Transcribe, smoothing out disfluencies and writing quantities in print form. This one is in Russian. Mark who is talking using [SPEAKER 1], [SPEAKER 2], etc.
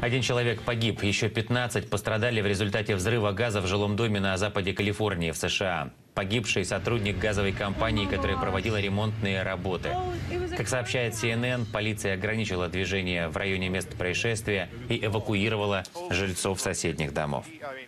[SPEAKER 1] Один человек погиб, еще 15 пострадали в результате взрыва газа в жилом доме на западе Калифорнии в США. Погибший сотрудник газовой компании, которая проводила ремонтные работы. Как сообщает CNN, полиция ограничила движение в районе места происшествия и эвакуировала жильцов соседних домов.